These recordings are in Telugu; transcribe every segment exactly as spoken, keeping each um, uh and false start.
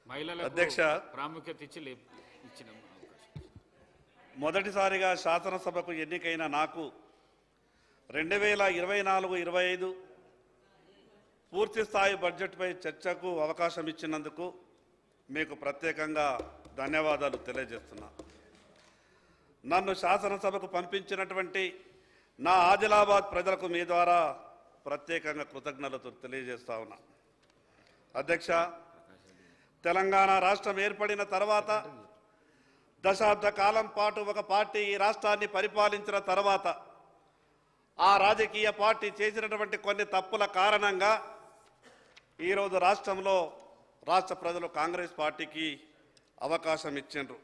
అధ్యక్ష, ప్రాముఖ్యత ఇచ్చి ఇచ్చిన మొదటిసారిగా శాసనసభకు ఎన్నికైన నాకు రెండు వేల ఇరవై నాలుగు ఇరవై ఐదు పూర్తి స్థాయి బడ్జెట్పై చర్చకు అవకాశం ఇచ్చినందుకు మీకు ప్రత్యేకంగా ధన్యవాదాలు తెలియజేస్తున్నా. నన్ను శాసనసభకు పంపించినటువంటి నా ఆదిలాబాద్ ప్రజలకు మీ ద్వారా ప్రత్యేకంగా కృతజ్ఞతలు తెలియజేస్తా ఉన్నా. అధ్యక్ష, తెలంగాణ రాష్ట్రం ఏర్పడిన తర్వాత దశాబ్ద కాలం పాటు ఒక పార్టీ ఈ రాష్ట్రాన్ని పరిపాలించిన తర్వాత ఆ రాజకీయ పార్టీ చేసినటువంటి కొన్ని తప్పుల కారణంగా ఈరోజు రాష్ట్రంలో రాష్ట్ర ప్రజలు కాంగ్రెస్ పార్టీకి అవకాశం ఇచ్చిండ్రు.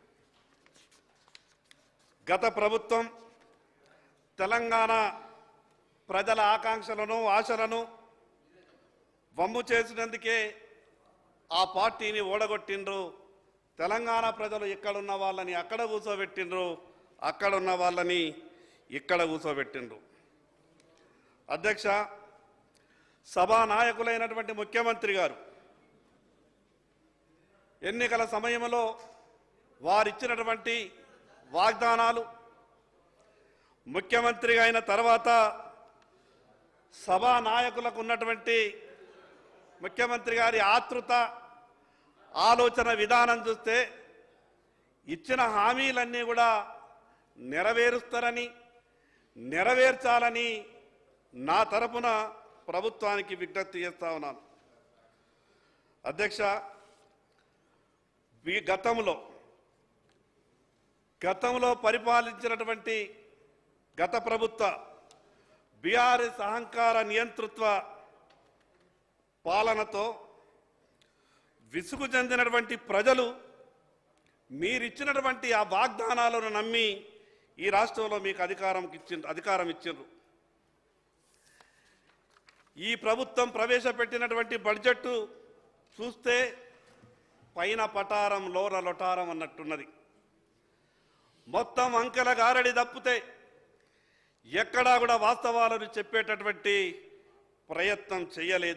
గత ప్రభుత్వం తెలంగాణ ప్రజల ఆకాంక్షలను ఆశలను వమ్ము చేసినందుకే ఆ పార్టీని ఓడగొట్టిండ్రు. తెలంగాణ ప్రజలు ఇక్కడున్న వాళ్ళని అక్కడ కూర్చోబెట్టిండ్రు, అక్కడున్న వాళ్ళని ఇక్కడ కూర్చోబెట్టిండ్రు. అధ్యక్ష, సభా నాయకులైనటువంటి ముఖ్యమంత్రి గారు ఎన్నికల సమయంలో వారిచ్చినటువంటి వాగ్దానాలు, ముఖ్యమంత్రి అయిన తర్వాత సభా నాయకులకు ఉన్నటువంటి ముఖ్యమంత్రి గారి ఆతృత, ఆలోచన విధానం చూస్తే ఇచ్చిన హామీలన్నీ కూడా నెరవేరుస్తారని, నెరవేర్చాలని నా తరపున ప్రభుత్వానికి విజ్ఞప్తి చేస్తా ఉన్నాను. అధ్యక్ష, గతంలో గతంలో పరిపాలించినటువంటి గత ప్రభుత్వ బీఆర్ఎస్ అహంకార నియంతృత్వ పాలనతో విసుగు చెందినటువంటి ప్రజలు మీరిచ్చినటువంటి ఆ వాగ్దానాలను నమ్మి ఈ రాష్ట్రంలో మీకు అధికారం ఇచ్చి అధికారం ఇచ్చిండ్రు. ఈ ప్రభుత్వం ప్రవేశపెట్టినటువంటి బడ్జెట్ చూస్తే పైన పటారం లోన లొటారం అన్నట్టున్నది. మొత్తం అంకెల గారడి తప్పితే ఎక్కడా కూడా వాస్తవాలను చెప్పేటటువంటి ప్రయత్నం చేయలేదు.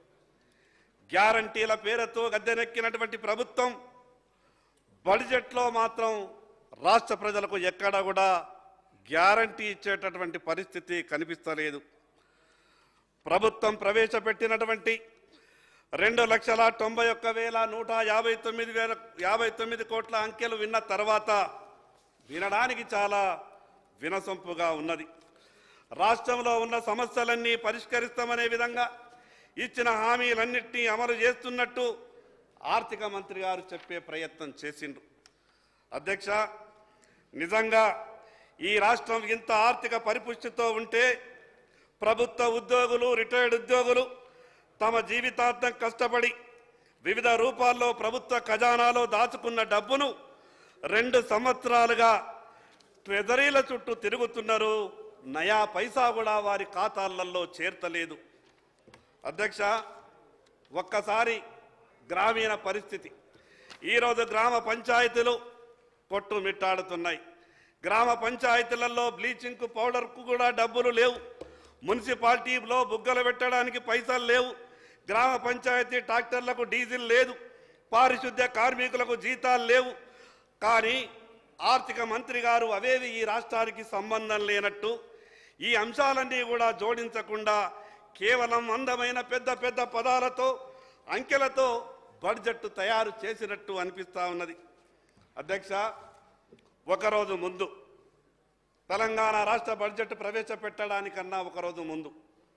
గ్యారంటీల పేరుతో గద్దెనెక్కినటువంటి ప్రభుత్వం బడ్జెట్లో మాత్రం రాష్ట్ర ప్రజలకు ఎక్కడా కూడా గ్యారంటీ ఇచ్చేటటువంటి పరిస్థితి కనిపిస్తలేదు. ప్రభుత్వం ప్రవేశపెట్టినటువంటి రెండు లక్షల తొంభై ఒక్క వేల నూట యాభై తొమ్మిది వేల యాభై తొమ్మిది కోట్ల అంకెలు విన్న తర్వాత వినడానికి చాలా వినసొంపుగా ఉన్నది. రాష్ట్రంలో ఉన్న సమస్యలన్నీ పరిష్కరిస్తామనే విధంగా ఇచ్చిన హామీలన్నింటినీ అమలు చేస్తున్నట్టు ఆర్థిక మంత్రి గారు చెప్పే ప్రయత్నం చేసిండ్రు. అధ్యక్ష, నిజంగా ఈ రాష్ట్రం ఇంత ఆర్థిక పరిపుష్టితో ఉంటే ప్రభుత్వ ఉద్యోగులు, రిటైర్డ్ ఉద్యోగులు తమ జీవితాంతం కష్టపడి వివిధ రూపాల్లో ప్రభుత్వ ఖజానాలో దాచుకున్న డబ్బును రెండు సంవత్సరాలుగా ట్రెజరీల చుట్టూ తిరుగుతున్నారు. నయా పైసా కూడా వారి ఖాతాలలో చేర్తలేదు. అధ్యక్ష, ఒక్కసారి గ్రామీణ పరిస్థితి, ఈరోజు గ్రామ పంచాయతీలు కొట్టుమిట్టాడుతున్నాయి. గ్రామ పంచాయతీలలో బ్లీచింగ్ పౌడర్కు కూడా డబ్బులు లేవు. మున్సిపాలిటీలో బుగ్గలు పెట్టడానికి పైసలు లేవు. గ్రామ పంచాయతీ ట్రాక్టర్లకు డీజిల్ లేదు. పారిశుద్ధ్య కార్మికులకు జీతాలు లేవు. కానీ ఆర్థిక మంత్రి గారు అవేవి ఈ రాష్ట్రానికి సంబంధం లేనట్టు ఈ అంశాలన్నీ కూడా జోడించకుండా కేవలం అందమైన పెద్ద పెద్ద పదాలతో, అంకెలతో బడ్జెట్ తయారు చేసినట్టు అనిపిస్తూ ఉన్నది. అధ్యక్ష, ఒకరోజు ముందు తెలంగాణ రాష్ట్ర బడ్జెట్ ప్రవేశపెట్టడానికన్నా ఒకరోజు ముందు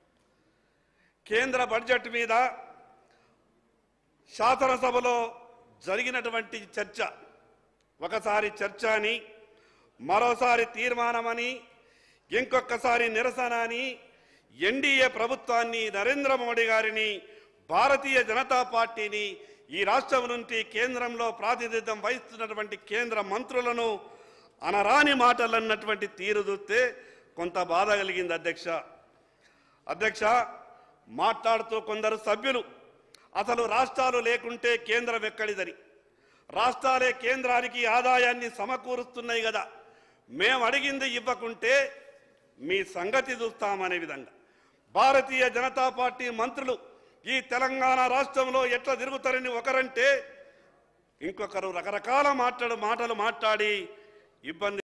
కేంద్ర బడ్జెట్ మీద శాసనసభలో జరిగినటువంటి చర్చ, ఒకసారి చర్చ అని, మరోసారి తీర్మానమని, ఇంకొకసారి నిరసన అని ఎన్డీఏ ప్రభుత్వాన్ని, నరేంద్ర మోడీ గారిని, భారతీయ జనతా పార్టీని, ఈ రాష్ట్రం నుండి కేంద్రంలో ప్రాతినిధ్యం వహిస్తున్నటువంటి కేంద్ర మంత్రులను అనరాని మాటలు అన్నటువంటి తీరు చూస్తే కొంత బాధ కలిగింది. అధ్యక్ష అధ్యక్ష మాట్లాడుతూ కొందరు సభ్యులు అసలు రాష్ట్రాలు లేకుంటే కేంద్రం ఎక్కడిదని, రాష్ట్రాలే కేంద్రానికి ఆదాయాన్ని సమకూరుస్తున్నాయి కదా, మేము అడిగింది ఇవ్వకుంటే మీ సంగతి చూస్తామనే విధంగా భారతీయ జనతా పార్టీ మంత్రులు ఈ తెలంగాణ రాష్ట్రంలో ఎట్లా తిరుగుతారని ఒకరంటే ఇంకొకరు రకరకాల మాట్లాడు మాటలు మాట్లాడి ఇబ్బంది